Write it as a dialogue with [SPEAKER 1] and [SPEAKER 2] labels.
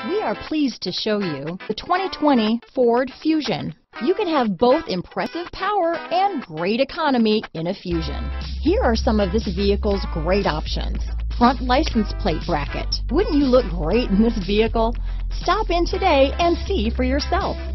[SPEAKER 1] We are pleased to show you the 2020 Ford Fusion. You can have both impressive power and great economy in a Fusion. Here are some of this vehicle's great options. Front license plate bracket. Wouldn't you look great in this vehicle? Stop in today and see for yourself.